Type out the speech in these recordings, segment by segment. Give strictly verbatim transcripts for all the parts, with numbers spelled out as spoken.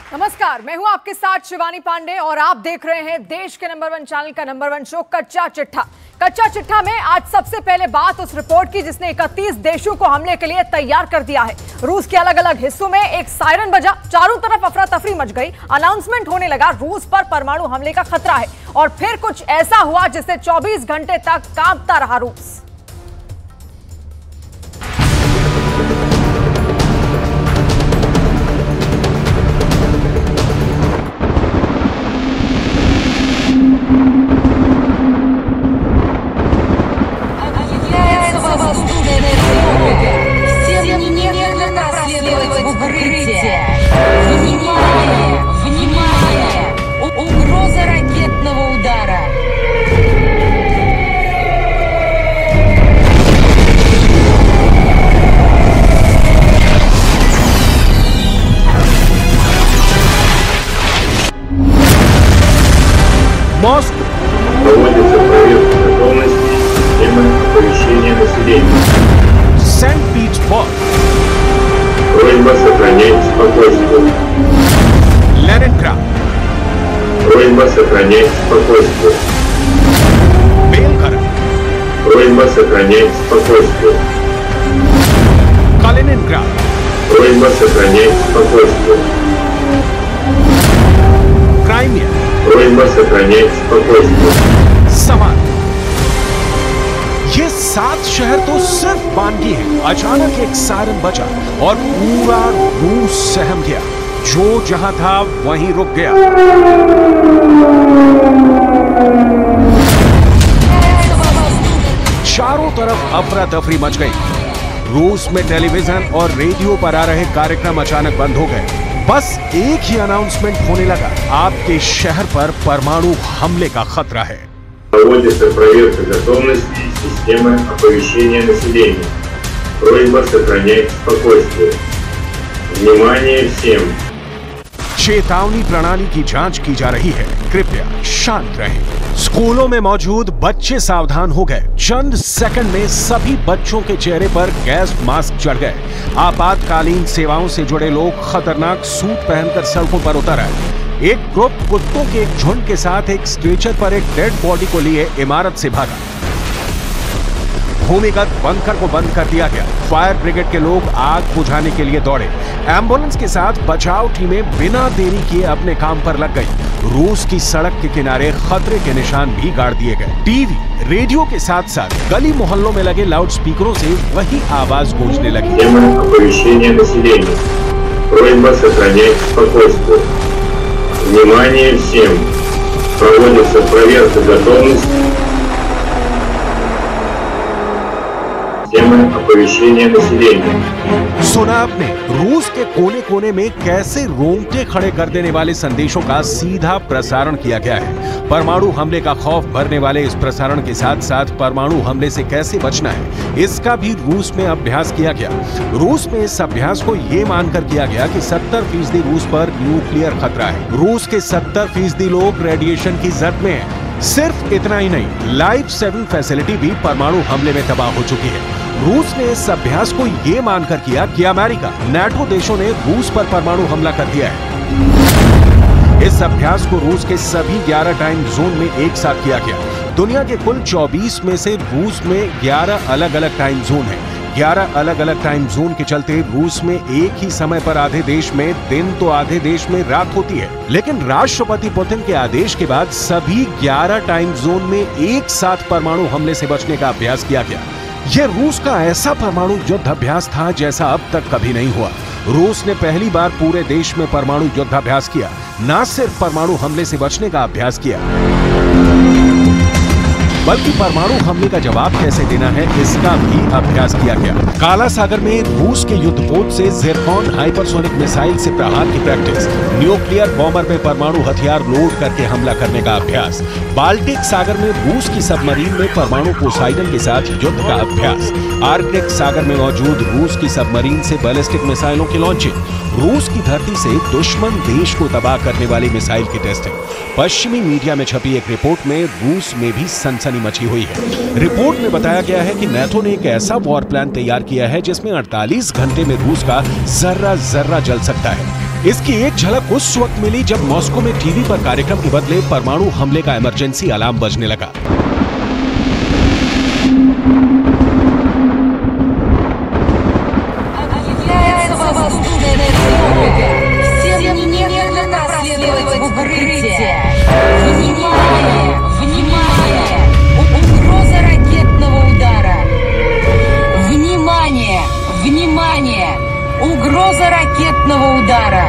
नमस्कार, मैं हूं आपके साथ शिवानी पांडे और आप देख रहे हैं देश के नंबर वन चैनल का number one show Kachcha Chittha. कच्चा चिट्ठा में आज सबसे पहले बात उस रिपोर्ट की जिसने इकतीस देशों को हमले के लिए तैयार कर दिया है। रूस के अलग अलग हिस्सों में एक सायरन बजा, चारों तरफ अफरा तफरी मच गई। अनाउंसमेंट होने लगा रूस पर परमाणु हमले का खतरा है और फिर कुछ ऐसा हुआ जिससे चौबीस घंटे तक कांपता रहा रूस। Москва. Проводится проверка готовности системы оповещения населения. Сент-Питербург. Просьба сохранять спокойствие. Ленинград. Просьба сохранять спокойствие. Белгород. Просьба сохранять спокойствие. Калининград. Просьба сохранять спокойствие. Краймия. Просьба сохранять спокойствие. सवाल, ये सात शहर तो सिर्फ बानगी है। अचानक एक सायरन बजा और पूरा रूस सहम गया। जो जहां था वहीं रुक गया। चारों तरफ अफरा तफरी मच गई। रूस में टेलीविजन और रेडियो पर आ रहे कार्यक्रम अचानक बंद हो गए। बस एक ही अनाउंसमेंट होने लगा, आपके शहर पर परमाणु हमले का खतरा है। Проводится проверка готовности системы оповещения населения. Просьба сохранять спокойствие. Внимание всем. चेतावनी प्रणाली की जांच की जा रही है, कृपया शांत रहें। स्कूलों में मौजूद बच्चे सावधान हो गए। चंद सेकंड में सभी बच्चों के चेहरे पर गैस मास्क चढ़ गए। आपातकालीन सेवाओं से जुड़े लोग खतरनाक सूट पहनकर सड़कों पर उतर आए। एक ग्रुप कुत्तों के एक झुंड के साथ एक स्ट्रेचर पर एक डेड बॉडी को लिए इमारत से भागा। भूमिगत बंकर को बंद कर दिया गया। फायर ब्रिगेड के लोग आग बुझाने के लिए दौड़े। एम्बुलेंस के साथ बचाव टीमें बिना देरी किए अपने काम पर लग गई। रूस की सड़क के किनारे खतरे के निशान भी गाड़ दिए गए। टीवी, रेडियो के साथ साथ गली मोहल्लों में लगे लाउड स्पीकरों से वही आवाज गूंजने लगी। оповещения населения. Просьба сохранять спокойствие. Внимание всем. Проводится проверка готовности системы оповещения населения. सुना आपने, रूस के कोने कोने में कैसे रोंगटे खड़े कर देने वाले संदेशों का सीधा प्रसारण किया गया है। परमाणु हमले का खौफ भरने वाले इस प्रसारण के साथ साथ परमाणु हमले से कैसे बचना है, इसका भी रूस में अभ्यास किया गया। रूस में इस अभ्यास को ये मानकर किया गया कि सत्तर फीसदी रूस पर न्यूक्लियर खतरा है। रूस के सत्तर फीसदी लोग रेडिएशन की जद में हैं। सिर्फ इतना ही नहीं, लाइफ सेविंग फैसिलिटी भी परमाणु हमले में तबाह हो चुकी है। रूस ने इस अभ्यास को यह मानकर किया कि अमेरिका, नाटो देशों ने रूस पर परमाणु हमला कर दिया है। इस अभ्यास को रूस के सभी ग्यारह टाइम जोन में एक साथ किया गया। दुनिया के कुल चौबीस में से रूस में ग्यारह अलग अलग टाइम जोन हैं। ग्यारह अलग अलग टाइम जोन के चलते रूस में एक ही समय पर आधे देश में दिन तो आधे देश में रात होती है। लेकिन राष्ट्रपति पुतिन के आदेश के बाद सभी ग्यारह टाइम जोन में एक साथ परमाणु हमले से बचने का अभ्यास किया गया। यह रूस का ऐसा परमाणु युद्ध अभ्यास था जैसा अब तक कभी नहीं हुआ। रूस ने पहली बार पूरे देश में परमाणु युद्धाभ्यास किया, न सिर्फ परमाणु हमले से बचने का अभ्यास किया, बल्कि परमाणु हमले का जवाब कैसे देना है इसका भी अभ्यास किया गया। काला सागर में रूस के युद्धपोत से ज़िरकॉन हाइपरसोनिक मिसाइल से प्रहार की प्रैक्टिस, न्यूक्लियर बॉम्बर में परमाणु हथियार लोड करके हमला करने का अभ्यास, बाल्टिक सागर में रूस की सबमरीन में परमाणु पोसाइडन के साथ युद्ध का अभ्यास, आर्कटिक सागर में मौजूद रूस की सबमरीन से बैलिस्टिक मिसाइलों की लॉन्चिंग, रूस की धरती से दुश्मन देश को तबाह करने वाली मिसाइल की टेस्टिंग। पश्चिमी मीडिया में छपी एक रिपोर्ट में रूस में भी सनसनी मची हुई है। रिपोर्ट में बताया गया है कि नाटो ने एक ऐसा वॉर प्लान तैयार किया है जिसमें अड़तालीस घंटे में रूस का जर्रा जर्रा जल सकता है। इसकी एक झलक उस वक्त मिली जब मॉस्को में टीवी पर कार्यक्रम के बदले परमाणु हमले का इमरजेंसी अलार्म बजने लगा। Угроза ракетного удара।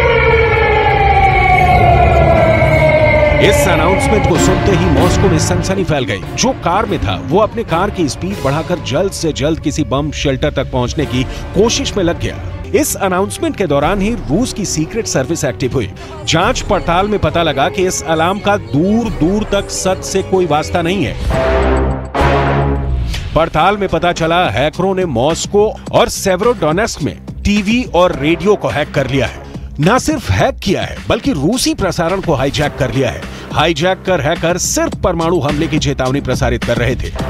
इस अनाउंसमेंट को सुनते ही मॉस्को में सनसनी फैल गई। जो कार में था वो अपने कार की स्पीड बढ़ाकर जल्द से जल्द किसी बम शेल्टर तक पहुंचने की कोशिश में लग गया। इस अनाउंसमेंट के दौरान ही रूस की सीक्रेट सर्विस एक्टिव हुई। जांच पड़ताल में पता लगा कि इस अलार्म का दूर दूर तक सच से कोई वास्ता नहीं है। पड़ताल में पता चला हैकरों ने मॉस्को और सेवेरोडोनेस्क में टीवी और रेडियो को हैक कर लिया है। न सिर्फ हैक किया है बल्कि रूसी प्रसारण को हाईजैक कर लिया है। हाईजैक कर हैकर सिर्फ परमाणु हमले की चेतावनी प्रसारित कर रहे थे।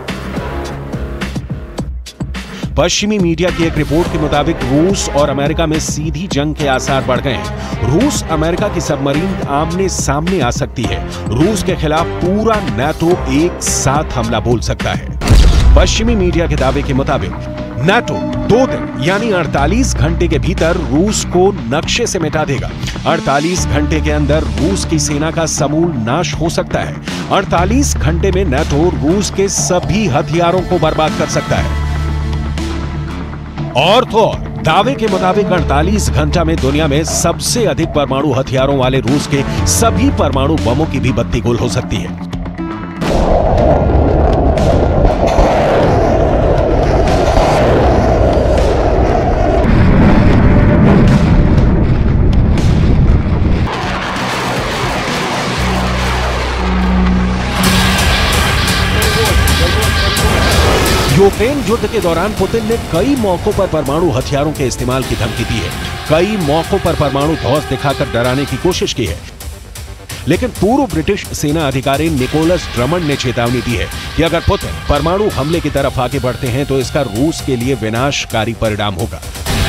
पश्चिमी मीडिया की एक रिपोर्ट के मुताबिक रूस और अमेरिका में सीधी जंग के आसार बढ़ गए हैं। रूस अमेरिका की सबमरीन आमने सामने आ सकती है। रूस के खिलाफ पूरा नाटो एक साथ हमला बोल सकता है। पश्चिमी मीडिया के दावे के मुताबिक नाटो दो दिन यानी अड़तालीस घंटे के भीतर रूस को नक्शे से मिटा देगा। अड़तालीस घंटे के अंदर रूस की सेना का समूल नाश हो सकता है। अड़तालीस घंटे में नाटो रूस के सभी हथियारों को बर्बाद कर सकता है। और तो और दावे के मुताबिक अड़तालीस घंटा में दुनिया में सबसे अधिक परमाणु हथियारों वाले रूस के सभी परमाणु बमों की भी बत्ती गुल हो सकती है। यूक्रेन युद्ध के दौरान पुतिन ने कई मौकों पर परमाणु हथियारों के इस्तेमाल की धमकी दी है। कई मौकों पर परमाणु धौंस दिखाकर डराने की कोशिश की है। लेकिन पूर्व ब्रिटिश सेना अधिकारी निकोलस ड्रमंड ने चेतावनी दी है कि अगर पुतिन परमाणु हमले की तरफ आगे बढ़ते हैं तो इसका रूस के लिए विनाशकारी परिणाम होगा।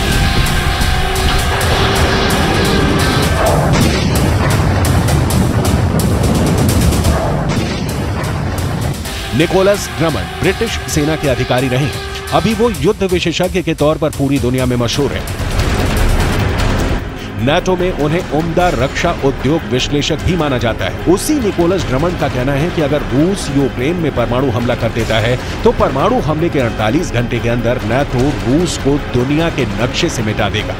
निकोलस ड्रमंड ब्रिटिश सेना के अधिकारी रहे हैं। अभी वो युद्ध विशेषज्ञ के तौर पर पूरी दुनिया में मशहूर है। नाटो में उन्हें उम्दा रक्षा उद्योग विश्लेषक भी माना जाता है। उसी निकोलस ड्रमंड का कहना है कि अगर रूस यूक्रेन में परमाणु हमला कर देता है तो परमाणु हमले के अड़तालीस घंटे के अंदर नाटो रूस को दुनिया के नक्शे से मिटा देगा।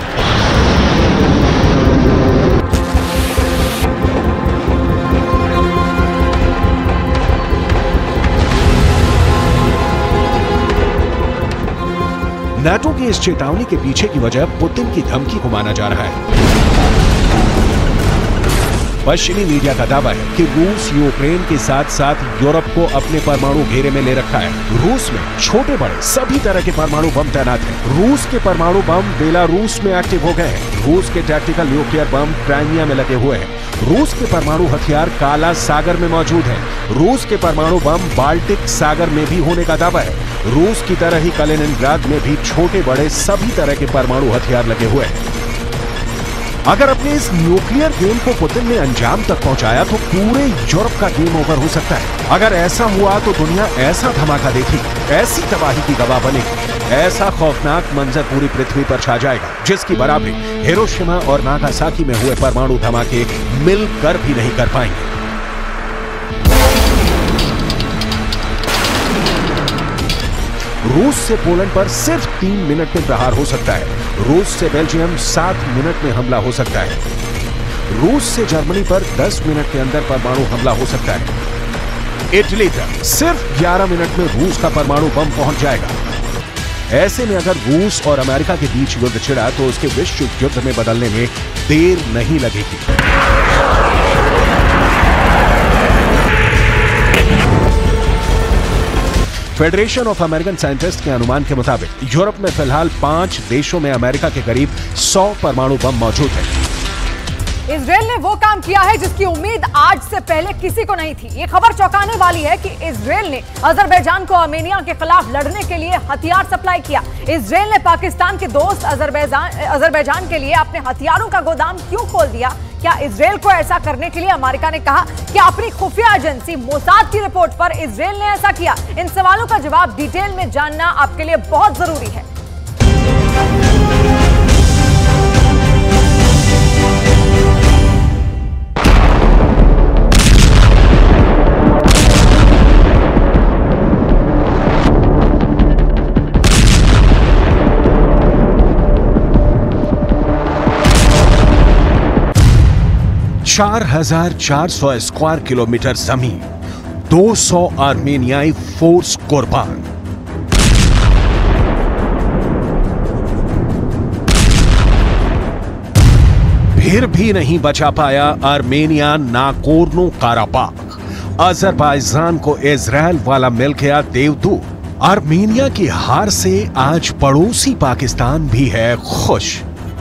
नाटो की इस चेतावनी के पीछे की वजह पुतिन की धमकी को माना जा रहा है। पश्चिमी मीडिया का दावा है कि रूस यूक्रेन के साथ साथ यूरोप को अपने परमाणु घेरे में ले रखा है। रूस में छोटे बड़े सभी तरह के परमाणु बम तैनात हैं। रूस के परमाणु बम बेलारूस में एक्टिव हो गए हैं। रूस के टैक्टिकल न्यूक्लियर बम क्राइमिया में लगे हुए हैं। रूस के परमाणु हथियार काला सागर में मौजूद हैं। रूस के परमाणु बम बाल्टिक सागर में भी होने का दावा है। रूस की तरह ही कलिनिनग्राद में भी छोटे बड़े सभी तरह के परमाणु हथियार लगे हुए हैं। अगर अपने इस न्यूक्लियर गेम को पुतिन ने अंजाम तक पहुंचाया तो पूरे यूरोप का गेम ओवर हो सकता है। अगर ऐसा हुआ तो दुनिया ऐसा धमाका देखेगी, ऐसी तबाही की गवाह बनेगी, ऐसा खौफनाक मंजर पूरी पृथ्वी पर छा जाएगा जिसकी बराबरी हिरोशिमा और नागासाकी में हुए परमाणु धमाके मिलकर भी नहीं कर पाएंगे। रूस से पोलैंड पर सिर्फ तीन मिनट में प्रहार हो सकता है। रूस से बेल्जियम सात मिनट में हमला हो सकता है। रूस से जर्मनी पर दस मिनट के अंदर परमाणु हमला हो सकता है। इटली तक सिर्फ ग्यारह मिनट में रूस का परमाणु बम पहुंच जाएगा। ऐसे में अगर रूस और अमेरिका के बीच युद्ध छिड़ा तो उसके विश्व युद्ध में बदलने में देर नहीं लगेगी। फेडरेशन ऑफ अमेरिकन साइंटिस्ट के अनुमान के मुताबिक यूरोप में फिलहाल पांच देशों में अमेरिका के करीब सौ परमाणु बम मौजूद हैं। इजराइल ने वो काम किया है जिसकी उम्मीद आज से पहले किसी को नहीं थी। ये खबर चौंकाने वाली है कि इजराइल ने अजरबैजान को आर्मेनिया के खिलाफ लड़ने के लिए हथियार सप्लाई किया। इजराइल ने पाकिस्तान के दोस्त अजरबैजान अजरबैजान के लिए अपने हथियारों का गोदाम क्यों खोल दिया? क्या इजराइल को ऐसा करने के लिए अमेरिका ने कहा कि अपनी खुफिया एजेंसी मोसाद की रिपोर्ट पर इजराइल ने ऐसा किया? इन सवालों का जवाब डिटेल में जानना आपके लिए बहुत जरूरी है। चार हजार चार सौ स्क्वायर किलोमीटर जमीन, दो सौ आर्मेनियाई फोर्स कुर्बान। फिर भी नहीं बचा पाया आर्मेनिया नागोर्नो काराबाख। अजरबैजान को इजराइल वाला मिल गया देवदूत। आर्मेनिया की हार से आज पड़ोसी पाकिस्तान भी है खुश।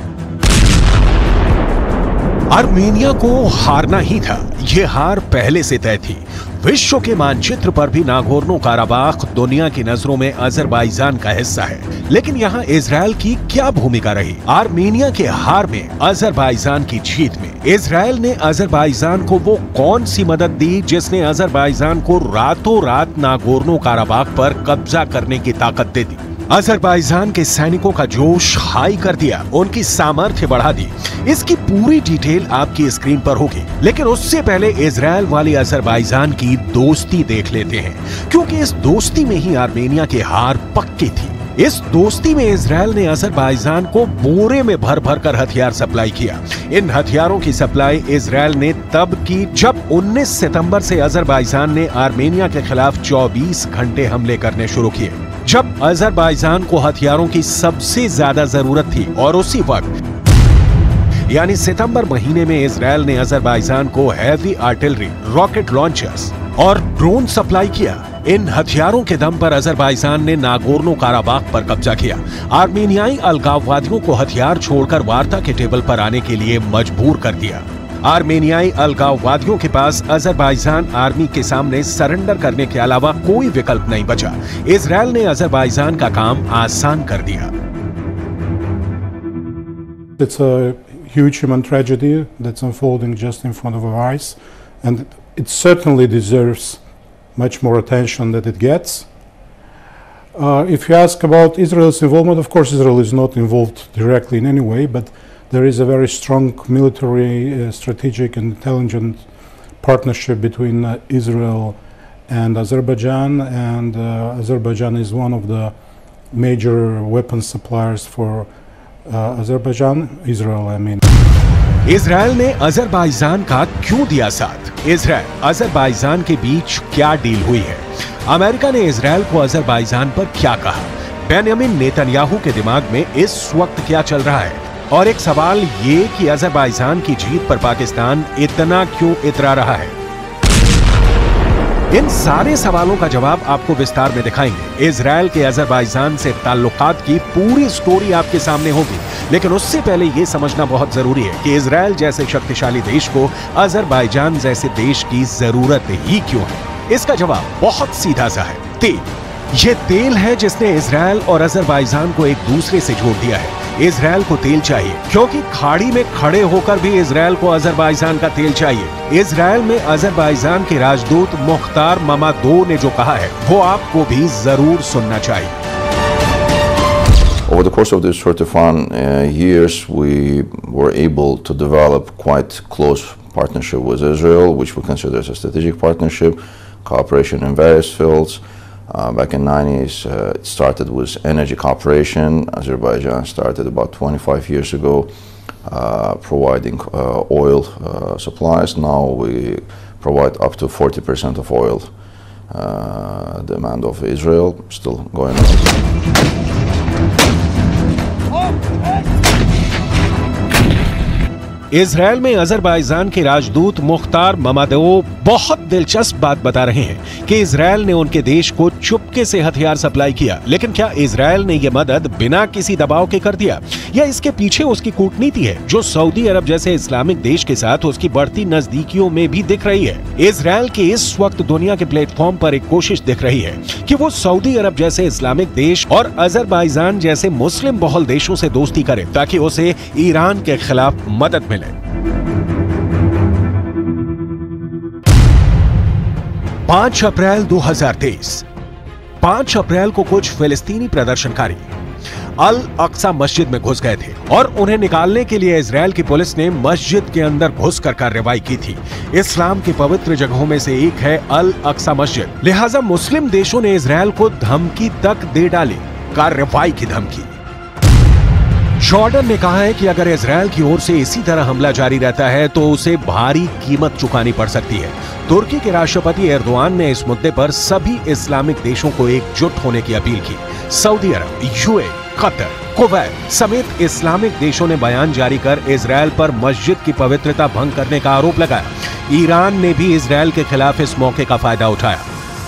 आर्मेनिया को हारना ही था, यह हार पहले से तय थी। विश्व के मानचित्र पर भी नागोर्नो काराबाख दुनिया की नजरों में अजरबैजान का हिस्सा है, लेकिन यहाँ इजराइल की क्या भूमिका रही? आर्मेनिया के हार में, अजरबैजान की जीत में इजराइल ने अजरबैजान को वो कौन सी मदद दी जिसने अजरबैजान को रातों रात नागोर्नो काराबाख पर कब्जा करने की ताकत दे दी? अजरबैजान के सैनिकों का जोश हाई कर दिया, उनकी सामर्थ्य बढ़ा दी। इसकी पूरी डिटेल आपकी स्क्रीन पर होगी, लेकिन उससे पहले इजराइल वाली अजरबैजान की दोस्ती देख लेते हैं, क्योंकि इस दोस्ती में ही आर्मेनिया की हार पक्की थी। इस दोस्ती में इजराइल ने अजरबैजान को बोरे में भर भर कर हथियार सप्लाई किया। इन हथियारों की सप्लाई इजराइल ने तब की जब उन्नीस सितंबर से अजरबैजान ने आर्मेनिया के खिलाफ चौबीस घंटे हमले करने शुरू किए, जब अजरबैजान को हथियारों की सबसे ज्यादा जरूरत थी। और उसी वक्त यानी सितंबर महीने में इजराइल ने अजरबैजान को हैवी आर्टिलरी, रॉकेट लॉन्चर्स और ड्रोन सप्लाई किया। इन हथियारों के दम पर अजरबैजान ने नागोर्नो काराबाख पर कब्जा किया। आर्मेनियाई अलगाववादियों को हथियार छोड़कर वार्ता के टेबल पर आने के लिए मजबूर कर दिया। आर्मेनियाई अलगाववादियों के पास अजरबैजान आर्मी के सामने सरेंडर करने के अलावा कोई विकल्प नहीं बचा। इजराइल ने अजरबैजान का काम आसान कर दिया। It's a huge human tragedy that's unfolding just in front of our eyes, and it certainly deserves much more attention than it gets. Uh, if you ask about Israel's involvement, of course Israel is not involved directly in any way, but there is a very strong military, uh, strategic and intelligent partnership between uh, Israel and Azerbaijan, and uh, Azerbaijan is one of the major weapons suppliers for uh, Azerbaijan, Israel I mean. Israel ने Azerbaijan का क्यों दिया साथ? Israel Azerbaijan के बीच क्या deal हुई है? America ने इजराइल को अजरबैजान पर क्या कहा? बेंयामिन नेतन्याहू के दिमाग में इस वक्त क्या चल रहा है? और एक सवाल ये कि अजरबैजान की जीत पर पाकिस्तान इतना क्यों इतरा रहा है? इन सारे सवालों का जवाब आपको विस्तार में दिखाएंगे। इजराइल के अजरबैजान से ताल्लुकात की पूरी स्टोरी आपके सामने होगी, लेकिन उससे पहले यह समझना बहुत जरूरी है कि इजराइल जैसे शक्तिशाली देश को अजरबैजान जैसे देश की जरूरत ही क्यों है। इसका जवाब बहुत सीधा सा है, तेल। ये तेल है जिसने इजराइल और अजरबैजान को एक दूसरे से जोड़ दिया है। इजराइल को तेल चाहिए क्योंकि खाड़ी में खड़े होकर भी इजराइल को अजरबैजान का तेल चाहिए। इजराइल में अजरबैजान के राजदूत मुख्तार ममादोव ने जो कहा है वो आपको भी जरूर सुनना चाहिए। Over the course of these thirty-one uh, years, we were able to develop quite close partnership with Israel, which we consider as a strategic partnership, cooperation in various fields. Uh, back in the nineties, uh, it started with energy cooperation. Azerbaijan started about twenty-five years ago, uh, providing uh, oil uh, supplies. Now we provide up to forty percent of oil uh, demand of Israel, still going on. Israel में Azerbaijan के राजदूत मुख्तार ममादोव बहुत दिलचस्प बात बता रहे हैं कि इजराइल ने उनके देश को चुपके से हथियार सप्लाई किया। लेकिन क्या इजराइल ने यह मदद बिना किसी दबाव के कर दिया? या इसके पीछे उसकी कूटनीति है जो सऊदी अरब जैसे इस्लामिक देश के साथ उसकी बढ़ती नजदीकियों में भी दिख रही है। इजरायल की इस वक्त दुनिया के प्लेटफॉर्म पर एक कोशिश दिख रही है कि वो सऊदी अरब जैसे इस्लामिक देश और अजरबैजान जैसे मुस्लिम बहुल देशों से दोस्ती करे ताकि उसे ईरान के खिलाफ मदद मिले। पाँच अप्रैल दो हज़ार तेईस। पाँच अप्रैल को कुछ फिलिस्तीनी प्रदर्शनकारी अल अक्सा मस्जिद में घुस गए थे और उन्हें निकालने के लिए इजरायल की पुलिस ने मस्जिद के अंदर घुसकर कार्रवाई की थी। इस्लाम की पवित्र जगहों में से एक है अल अक्सा मस्जिद, लिहाजा मुस्लिम देशों ने इजरायल को धमकी तक दे डाली, कार्रवाई की धमकी। जॉर्डन ने कहा है कि अगर इजरायल की ओर से इसी तरह हमला जारी रहता है तो उसे भारी कीमत चुकानी पड़ सकती है। तुर्की के राष्ट्रपति एर्दोआन ने इस मुद्दे पर सभी इस्लामिक देशों को एकजुट होने की अपील की। Saudi Arab, UAE, Qatar, Kuwait समेत इस्लामिक देशों ने बयान जारी कर इजरायल पर मस्जिद की पवित्रता भंग करने का आरोप लगाया। ईरान ने भी इजरायल के खिलाफ इस मौके का फायदा उठाया।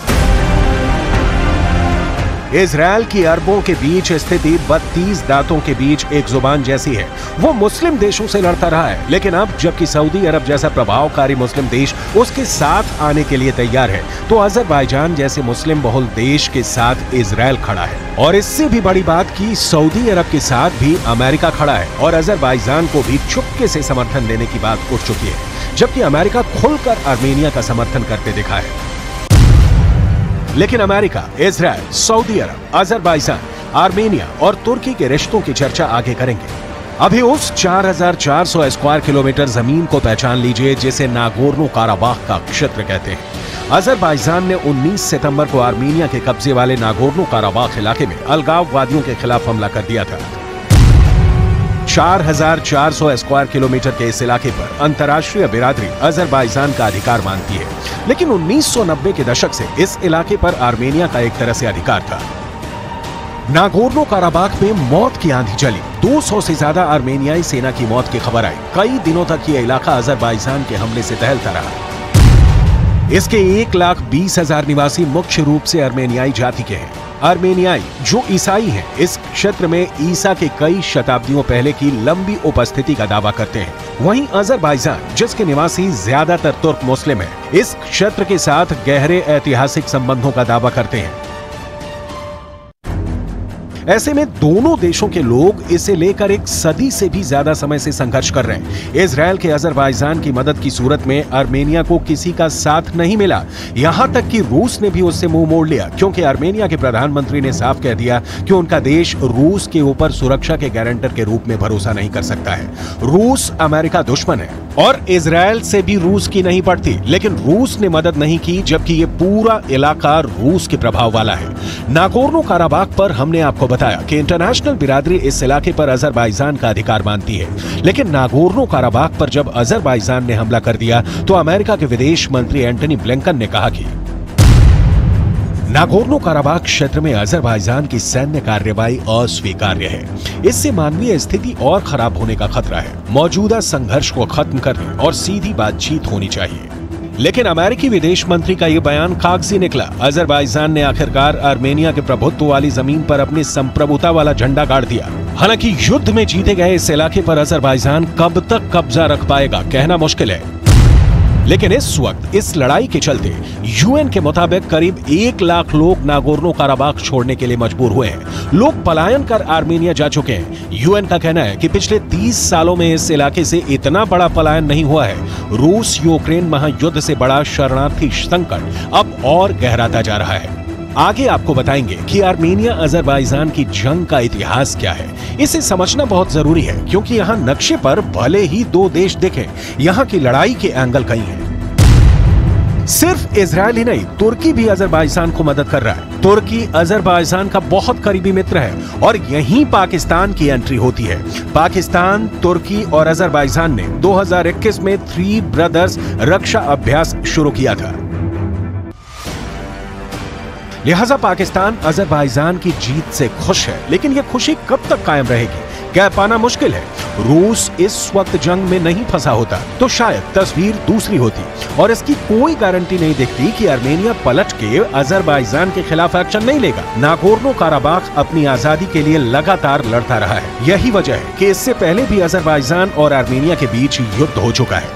इजरायल की अरबों के बीच स्थिति बत्तीस दांतों के बीच एक जुबान जैसी है। वो मुस्लिम देशों से लड़ता रहा है, लेकिन अब जबकि सऊदी अरब जैसा प्रभावकारी मुस्लिम देश उसके साथ आने के लिए तैयार है, तो अजरबैजान जैसे मुस्लिम बहुल देश के साथ इजरायल खड़ा है। और इससे भी बड़ी बात कि सऊदी अरब के साथ भी अमेरिका खड़ा है और अजरबैजान को भी चुपके से समर्थन देने की बात उठ चुकी है, जबकि अमेरिका खुलकर आर्मेनिया का समर्थन करते दिखा है। लेकिन America, Israel, Saudi Arab, Azerbaijan, Armenia और तुर्की के रिश्तों की चर्चा आगे करेंगे। अभी उस चार हज़ार चार सौ स्क्वायर किलोमीटर जमीन को पहचान लीजिए जिसे नागोर्नो काराबाख का क्षेत्र कहते हैं। अजरबैजान ने उन्नीस सितंबर को आर्मेनिया के कब्जे वाले नागोर्नो काराबाख इलाके में अलगाववादियों के खिलाफ हमला कर दिया था। चार हज़ार चार सौ स्क्वायर किलोमीटर के इस इलाके पर अंतर्राष्ट्रीय बिरादरी अजरबैजान का अधिकार मानती है, लेकिन उन्नीस सौ नब्बे के दशक से इस इलाके पर आर्मेनिया का एक तरह से अधिकार था। नागोर्नो काराबाख में मौत की आंधी चली। दो सौ से ज्यादा आर्मेनियाई सेना की मौत की खबर आई। कई दिनों तक यह इलाका अजरबैजान के हमले से दहलता रहा। इसके एक लाख बीस हजार निवासी मुख्य रूप से आर्मेनियाई जाति के हैं। आर्मेनियाई जो ईसाई हैं, इस क्षेत्र में ईसा के कई शताब्दियों पहले की लंबी उपस्थिति का दावा करते हैं। वहीं अजरबैजान जिसके निवासी ज्यादातर तुर्क मुस्लिम हैं, इस क्षेत्र के साथ गहरे ऐतिहासिक संबंधों का दावा करते हैं। ऐसे में दोनों देशों के लोग इसे लेकर एक सदी से भी ज्यादा समय से संघर्ष कर रहे हैं। इजरायल के अजरबैजान की मदद की सूरत में आर्मेनिया को किसी का साथ नहीं मिला। यहां तक कि रूस ने भी उससे मुंह मोड़ लिया, क्योंकि आर्मेनिया के प्रधानमंत्री ने साफ कह दिया कि उनका देश रूस के ऊपर सुरक्षा के गारंटर के रूप में भरोसा नहीं कर सकता है। रूस अमेरिका दुश्मन है और इजरायल से भी रूस की नहीं पड़ती, लेकिन रूस ने मदद नहीं की, जबकि ये पूरा इलाका रूस के प्रभाव वाला है। नागोर्नो काराबाख पर हमने आपको बताया कि इंटरनेशनल बिरादरी इस इलाके पर अजरबैजान का अधिकार मानती है, लेकिन नागोर्नो काराबाख पर जब अजरबैजान ने हमला कर दिया तो अमेरिका के विदेश मंत्री एंटनी ब्लिंकन ने कहा कि नागोर्नो काराबाख क्षेत्र में अजरबैजान की सैन्य कार्रवाई अस्वीकार्य है। इससे मानवीय स्थिति और खराब होने का खतरा है। मौजूदा संघर्ष को खत्म करने और सीधी बातचीत होनी चाहिए। लेकिन अमेरिकी विदेश मंत्री का यह बयान कागजी निकला। अजरबैजान ने आखिरकार आर्मेनिया के प्रभुत्व वाली जमीन पर अपनी संप्रभुता वाला झंडा गाड़ दिया। हालांकि युद्ध में जीते गए इस इलाके पर अजरबैजान कब तक कब्जा रख पाएगा कहना मुश्किल है। लेकिन इस वक्त इस लड़ाई के चलते यूएन के मुताबिक करीब एक लाख लोग नागोर्नो काराबाख छोड़ने के लिए मजबूर हुए हैं। लोग पलायन कर आर्मेनिया जा चुके हैं। यूएन का कहना है कि पिछले तीस सालों में इस इलाके से इतना बड़ा पलायन नहीं हुआ है। रूस यूक्रेन महायुद्ध से बड़ा शरणार्थी संकट अब और गहराता जा रहा है। आगे आपको बताएंगे कि आर्मेनिया अजरबैजान की जंग का इतिहास क्या है। इसे समझना बहुत जरूरी है, क्योंकि यहाँ नक्शे पर भले ही दो देश दिखें, यहाँ की लड़ाई के एंगल कई हैं। सिर्फ इजरायल ही नहीं, तुर्की भी अजरबैजान को मदद कर रहा है। तुर्की अजरबैजान का बहुत करीबी मित्र है और यहीं पाकिस्तान की एंट्री होती है। पाकिस्तान, तुर्की और अजरबैजान ने दो हज़ार इक्कीस में थ्री ब्रदर्स रक्षा अभ्यास शुरू किया था। लिहाजा पाकिस्तान अजरबैजान की जीत से खुश है, लेकिन यह खुशी कब तक कायम रहेगी कह पाना मुश्किल है। रूस इस वक्त जंग में नहीं फंसा होता तो शायद तस्वीर दूसरी होती, और इसकी कोई गारंटी नहीं दिखती कि आर्मेनिया पलट के अजरबैजान के खिलाफ एक्शन नहीं लेगा। नागोर्नो काराबाख अपनी आजादी के लिए लगातार लड़ता रहा है। यही वजह है कि इससे पहले भी अजरबैजान और आर्मेनिया के बीच युद्ध हो चुका है।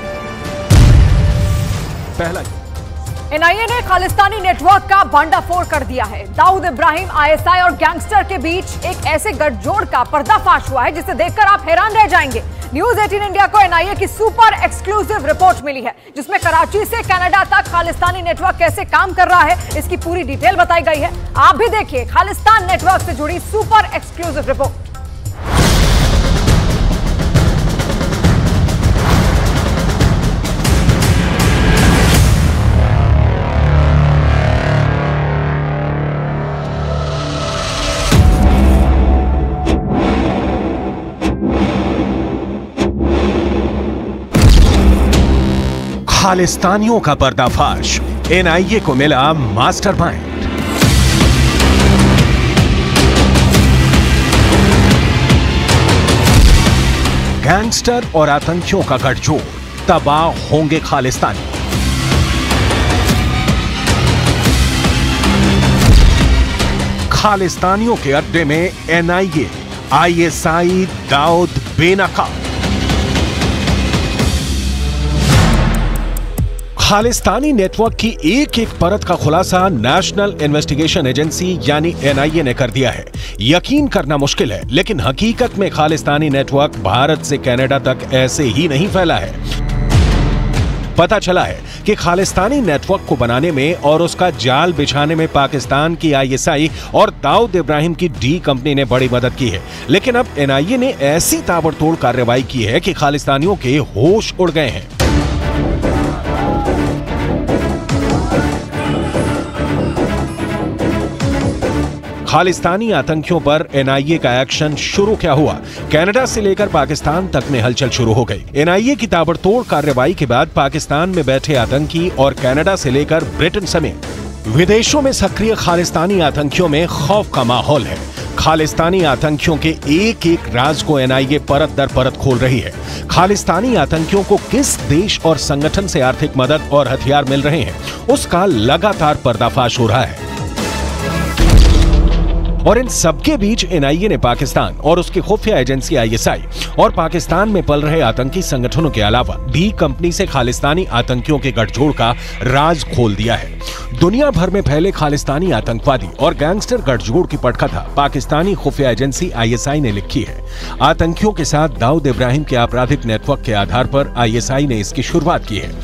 पहला एनआईए ने खालिस्तानी नेटवर्क का भांडाफोड़ कर दिया है। दाऊद इब्राहिम, आईएसआई और गैंगस्टर के बीच एक ऐसे गठजोड़ का पर्दाफाश हुआ है जिसे देखकर आप हैरान रह जाएंगे। न्यूज अठारह इंडिया को एनआईए की सुपर एक्सक्लूसिव रिपोर्ट मिली है जिसमें कराची से कनाडा तक खालिस्तानी नेटवर्क कैसे काम कर रहा है इसकी पूरी डिटेल बताई गई है। आप भी देखिए खालिस्तान नेटवर्क से जुड़ी सुपर एक्सक्लूसिव रिपोर्ट। खालिस्तानियों का पर्दाफाश, एनआईए को मिला मास्टरमाइंड। गैंगस्टर और आतंकियों का गठजोड़, तबाह होंगे खालिस्तानी। खालिस्तानियों के अड्डे में एनआईए, आईएसआई, दाऊद बेनकाब। खालिस्तानी नेटवर्क की एक एक परत का खुलासा नेशनल इन्वेस्टिगेशन एजेंसी यानी एनआईए ने कर दिया है। यकीन करना मुश्किल है, लेकिन हकीकत में खालिस्तानी नेटवर्क भारत से कनाडा तक ऐसे ही नहीं फैला है। पता चला है कि खालिस्तानी नेटवर्क को बनाने में और उसका जाल बिछाने में पाकिस्तान की आईएसआई और दाऊद इब्राहिम की डी कंपनी ने बड़ी मदद की है। लेकिन अब एनआईए ने ऐसी ताबड़तोड़ कार्रवाई की है कि खालिस्तानियों के होश उड़ गए हैं। खालिस्तानी आतंकियों पर एनआईए का एक्शन शुरू क्या हुआ? कनाडा से लेकर पाकिस्तान तक में हलचल शुरू हो गई। एनआईए की ताबड़तोड़ कार्रवाई के बाद पाकिस्तान में बैठे आतंकी और कनाडा से लेकर ब्रिटेन समेत विदेशों में सक्रिय खालिस्तानी आतंकियों में खौफ का माहौल है। खालिस्तानी आतंकियों के एक एक राज को एनआईए परत दर परत खोल रही है। खालिस्तानी आतंकियों को किस देश और संगठन से आर्थिक मदद और हथियार मिल रहे हैं, उसका लगातार पर्दाफाश हो रहा है। और इन सबके बीच एनआईए ने पाकिस्तान और उसकी खुफिया एजेंसी आईएसआई और पाकिस्तान में पल रहे आतंकी संगठनों के अलावा डी कंपनी से खालिस्तानी आतंकियों के गठजोड़ का राज खोल दिया है। दुनिया भर में फैले खालिस्तानी आतंकवादी और गैंगस्टर गठजोड़ की पटकथा पाकिस्तानी खुफिया एजेंसी आईएसआई ने लिखी है। आतंकियों के साथ दाऊद इब्राहिम के आपराधिक नेटवर्क के आधार पर आईएसआई ने इसकी शुरुआत की है।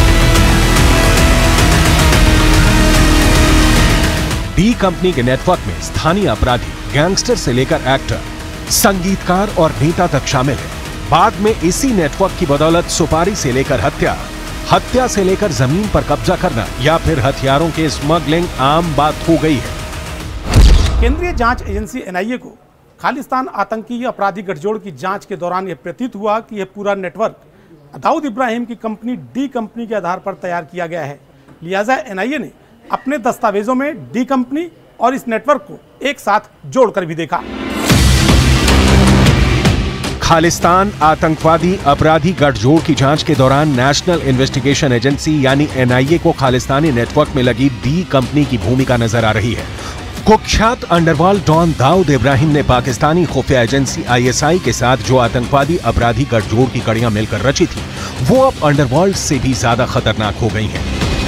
डी कंपनी के नेटवर्क में स्थानीय अपराधी, गैंगस्टर से लेकर एक्टर, संगीतकार और नेता तक शामिल है। बाद में इसी नेटवर्क की बदौलत सुपारी से लेकर हत्या, हत्या से लेकर जमीन पर कब्जा करना या फिर हथियारों के स्मगलिंग आम बात हो गई है। केंद्रीय जांच एजेंसी एनआईए को खालिस्तान आतंकी अपराधी गठजोड़ की जांच के दौरान यह प्रतीत हुआ कि यह पूरा नेटवर्क दाऊद इब्राहिम की कंपनी डी कंपनी के आधार पर तैयार किया गया है। लिहाजा एनआईए ने अपने दस्तावेजों में डी कंपनी और इस नेटवर्क को एक साथ जोड़कर भी देखा। खालिस्तान आतंकवादी अपराधी गठजोड़ की जांच के दौरान नेशनल इन्वेस्टिगेशन एजेंसी यानी एनआईए को खालिस्तानी नेटवर्क में लगी डी कंपनी की भूमिका नजर आ रही है। कुख्यात अंडरवर्ल्ड डॉन दाऊद इब्राहिम ने पाकिस्तानी खुफिया एजेंसी आईएसआई के साथ जो आतंकवादी अपराधी गठजोड़ की कड़ियां मिलकर रची थी, वो अब अंडरवर्ल्ड से भी ज्यादा खतरनाक हो गई हैं।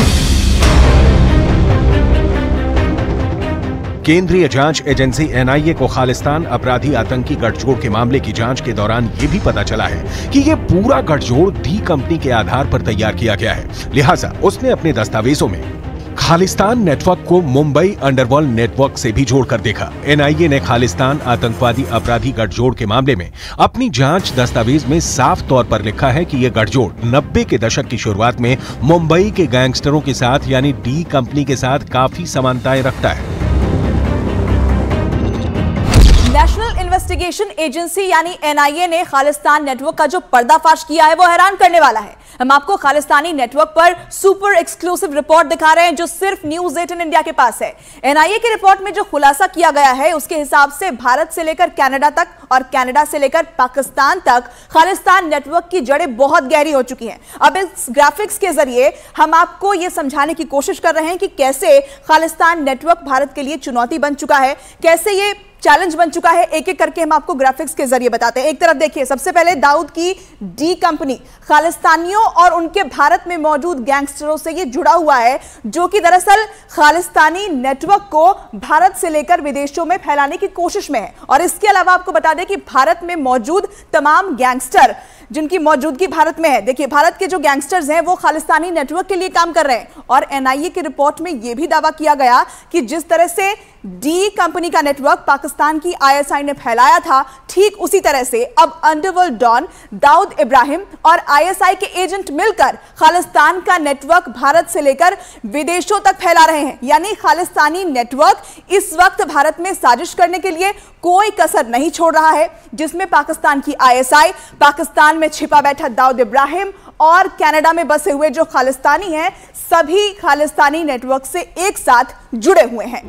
केंद्रीय जांच एजेंसी एनआईए को खालिस्तान अपराधी आतंकी गठजोड़ के मामले की जांच के दौरान यह भी पता चला है कि यह पूरा गठजोड़ डी कंपनी के आधार पर तैयार किया गया है। लिहाजा उसने अपने दस्तावेजों में खालिस्तान नेटवर्क को मुंबई अंडरवर्ल्ड नेटवर्क से भी जोड़कर देखा। एनआईए ने खालिस्तान आतंकवादी अपराधी गठजोड़ के मामले में अपनी जांच दस्तावेज में साफ तौर पर लिखा है कि यह गठजोड़ नब्बे के दशक की शुरुआत में मुंबई के गैंगस्टरों के साथ यानी डी कंपनी के साथ काफी समानताएं रखता है। नेशनल इन्वेस्टिगेशन इन्वेस्टिगेशन एजेंसी यानी एन आई ए ने खालिस्तान नेटवर्क का जो पर्दाफाश किया है वो हैरान करने वाला है। हम आपको खालिस्तानी नेटवर्क पर सुपर एक्सक्लूसिव रिपोर्ट दिखा रहे हैं जो सिर्फ न्यूज एटीन इंडिया के पास है। एन आई ए की रिपोर्ट में जो खुलासा किया गया है उसके हिसाब से भारत से लेकर कनाडा तक और कनाडा से लेकर पाकिस्तान तक खालिस्तान नेटवर्क की जड़ें बहुत गहरी हो चुकी हैं। अब इस ग्राफिक्स के जरिए हम आपको यह समझाने की कोशिश कर रहे हैं कि कैसे खालिस्तान नेटवर्क भारत के लिए चुनौती बन चुका है, कैसे ये चैलेंज बन चुका है। एक एक करके हम आपको ग्राफिक्स के जरिए बताते हैं। एक तरफ देखिए, सबसे पहले दाऊद की डी कंपनी खालिस्तानियों और उनके भारत में मौजूद गैंगस्टरों से ये जुड़ा हुआ है, जो कि दरअसल खालिस्तानी नेटवर्क को भारत से लेकर विदेशों में फैलाने की कोशिश में है। और इसके अलावा आपको बता दें कि भारत में मौजूद तमाम गैंगस्टर जिनकी मौजूदगी भारत में है, देखिए भारत के जो गैंगस्टर्स हैं वो खालिस्तानी नेटवर्क के लिए काम कर रहे हैं। और एन आई ए की रिपोर्ट में यह भी दावा किया गया कि जिस तरह से डी कंपनी का नेटवर्क पाकिस्तान की आई एस आई ने फैलाया था, ठीक उसी तरह से अब अंडरवर्ल्ड डॉन दाऊद इब्राहिम और आई एस आई के एजेंट मिलकर खालिस्तान का नेटवर्क भारत से लेकर विदेशों तक फैला रहे हैं। यानी खालिस्तानी नेटवर्क इस वक्त भारत में साजिश करने के लिए कोई कसर नहीं छोड़ रहा है, जिसमें पाकिस्तान की आई एस आई, पाकिस्तान में छिपा बैठा दाऊद इब्राहिम और कनाडा में बसे हुए जो खालिस्तानी हैं, सभी खालिस्तानी नेटवर्क से एक साथ जुड़े हुए हैं।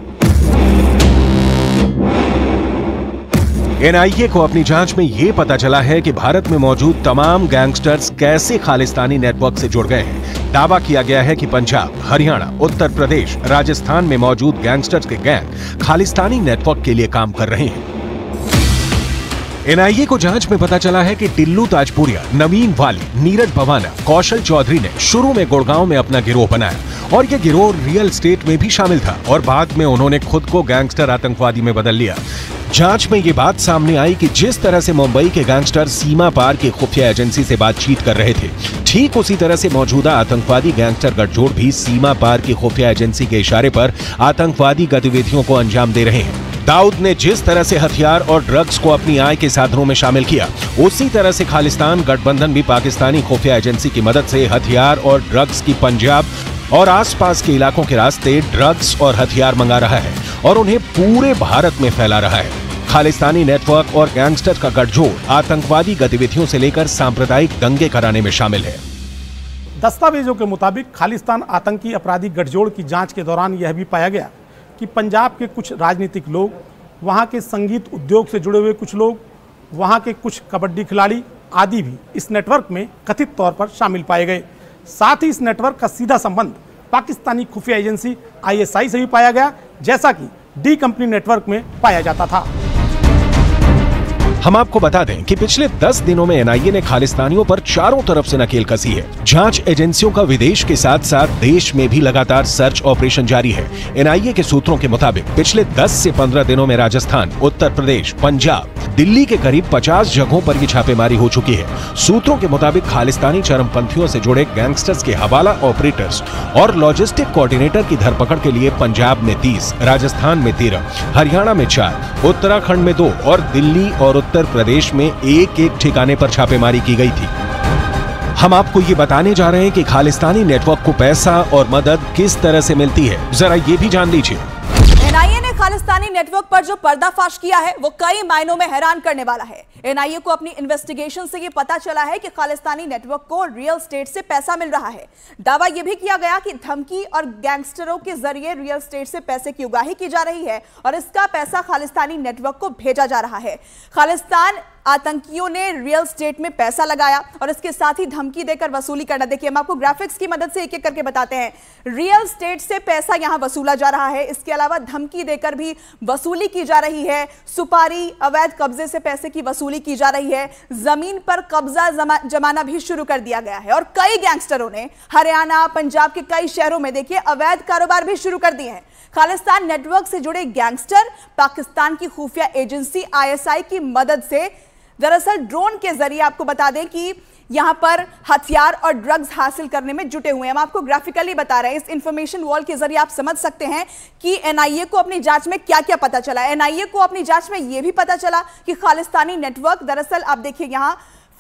एन आई ए को अपनी जांच में यह पता चला है कि भारत में मौजूद तमाम गैंगस्टर्स कैसे खालिस्तानी नेटवर्क से जुड़ गए हैं। दावा किया गया है कि पंजाब, हरियाणा, उत्तर प्रदेश, राजस्थान में मौजूद गैंगस्टर्स के गैंग खालिस्तानी नेटवर्क के लिए काम कर रहे हैं। एन आई ए को जांच में पता चला है कि टिल्लू ताजपुरिया, नवीन वाली, नीरज भवाना, कौशल चौधरी ने शुरू में गुड़गांव में अपना गिरोह बनाया और यह गिरोह रियल एस्टेट में भी शामिल था और बाद में उन्होंने खुद को गैंगस्टर आतंकवादी में बदल लिया। जांच में ये बात सामने आई कि जिस तरह से मुंबई के गैंगस्टर सीमा पार की खुफिया एजेंसी से बातचीत कर रहे थे, ठीक उसी तरह से मौजूदा आतंकवादी गैंगस्टर गठजोड़ भी सीमा पार की खुफिया एजेंसी के इशारे पर आतंकवादी गतिविधियों को अंजाम दे रहे हैं। दाऊद ने जिस तरह से हथियार और ड्रग्स को अपनी आय के साधनों में शामिल किया, उसी तरह से खालिस्तान गठबंधन भी पाकिस्तानी खुफिया एजेंसी की मदद से हथियार और ड्रग्स की पंजाब और आसपास के इलाकों के रास्ते ड्रग्स और हथियार मंगा रहा है और उन्हें पूरे भारत में फैला रहा है। खालिस्तानी नेटवर्क और गैंगस्टर का गठजोड़ आतंकवादी गतिविधियों से लेकर सांप्रदायिक दंगे कराने में शामिल है। दस्तावेजों के मुताबिक खालिस्तान आतंकी अपराधी गठजोड़ की जांच के दौरान यह भी पाया गया कि पंजाब के कुछ राजनीतिक लोग, वहां के संगीत उद्योग से जुड़े हुए कुछ लोग, वहां के कुछ कबड्डी खिलाड़ी आदि भी इस नेटवर्क में कथित तौर पर शामिल पाए गए। साथ ही इस नेटवर्क का सीधा संबंध पाकिस्तानी खुफिया एजेंसी आई एस आई से भी पाया गया, जैसा कि डी कंपनी नेटवर्क में पाया जाता था। हम आपको बता दें कि पिछले दस दिनों में एन आई ए ने खालिस्तानियों पर चारों तरफ से नकेल कसी है। जांच एजेंसियों का विदेश के साथ साथ देश में भी लगातार सर्च ऑपरेशन जारी है। एन आई ए के सूत्रों के मुताबिक पिछले दस से पंद्रह दिनों में राजस्थान, उत्तर प्रदेश, पंजाब, दिल्ली के करीब पचास जगहों पर ये छापेमारी हो चुकी है। सूत्रों के मुताबिक खालिस्तानी चरमपंथियों से जुड़े गैंगस्टर्स के हवाला ऑपरेटर्स और लॉजिस्टिक कोऑर्डिनेटर की धरपकड़ के लिए पंजाब में तीस, राजस्थान में तेरह, हरियाणा में चार, उत्तराखंड में दो और दिल्ली और उत्तर प्रदेश में एक एक ठिकाने पर छापेमारी की गई थी। हम आपको ये बताने जा रहे हैं कि खालिस्तानी नेटवर्क को पैसा और मदद किस तरह से मिलती है, जरा ये भी जान लीजिए। एन आई ए ने खालिस्तानी नेटवर्क पर जो पर्दाफाश किया है वो कई मायनों में हैरान करने वाला है। एन आई ए को अपनी इन्वेस्टिगेशन से ये पता चला है कि खालिस्तानी नेटवर्क को रियल एस्टेट से पैसा मिल रहा है। दावा यह भी किया गया कि धमकी और गैंगस्टरों के जरिए रियल एस्टेट से पैसे की उगाही की जा रही है और इसका पैसा खालिस्तानी नेटवर्क को भेजा जा रहा है। खालिस्तान आतंकियों ने रियल एस्टेट में पैसा लगाया और इसके साथ ही धमकी देकर वसूली करना। देखिए, हम आपको ग्राफिक्स की मदद से एक एक करके बताते हैं। रियल एस्टेट से पैसा यहां वसूला जा रहा है, इसके अलावा धमकी देकर भी वसूली की जा रही है। सुपारी, अवैध कब्जे से पैसे की वसूली की जा रही है। जमीन पर कब्जा जमा, जमाना भी शुरू कर दिया गया है और कई गैंगस्टरों ने हरियाणा, पंजाब के कई शहरों में देखिए अवैध कारोबार भी शुरू कर दिए हैं। खालिस्तान नेटवर्क से जुड़े गैंगस्टर पाकिस्तान की खुफिया एजेंसी आई एस आई की मदद से दरअसल ड्रोन के जरिए आपको बता दें कि यहां पर हथियार और ड्रग्स हासिल करने में जुटे हुए हैं। हम आपको ग्राफिकली बता रहे हैं। इस इंफॉर्मेशन वॉल के जरिए आप समझ सकते हैं कि एन आई ए को अपनी जांच में क्या क्या पता चला। एन आई ए को अपनी जांच में यह भी पता चला कि खालिस्तानी नेटवर्क दरअसल आप देखिए यहां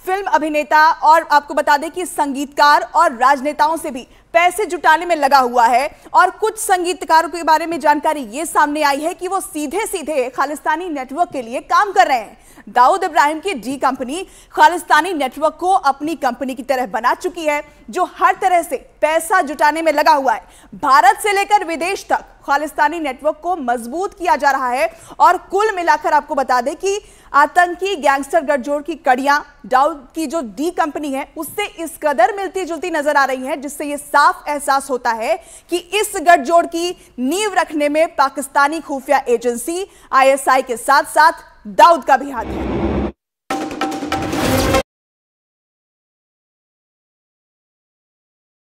फिल्म अभिनेता और आपको बता दें कि संगीतकार और राजनेताओं से भी पैसे जुटाने में लगा हुआ है। और कुछ संगीतकारों के बारे में जानकारी ये सामने आई है कि वो सीधे सीधे खालिस्तानी नेटवर्क के लिए काम कर रहे हैं। दाऊद इब्राहिम की डी कंपनी खालिस्तानी नेटवर्क को अपनी कंपनी की तरह बना चुकी है, जो हर तरह से पैसा जुटाने में लगा हुआ है। भारत से लेकर विदेश तक खालिस्तानी नेटवर्क को मजबूत किया जा रहा है। और कुल मिलाकर आपको बता दें कि आतंकी गैंगस्टर गठजोड़ की कड़ियां दाऊद की जो डी कंपनी है उससे इस कदर मिलती जुलती नजर आ रही हैं, जिससे यह साफ एहसास होता है कि इस गठजोड़ की नींव रखने में पाकिस्तानी खुफिया एजेंसी आई एस आई के साथ साथ दाऊद का भी हाथ है।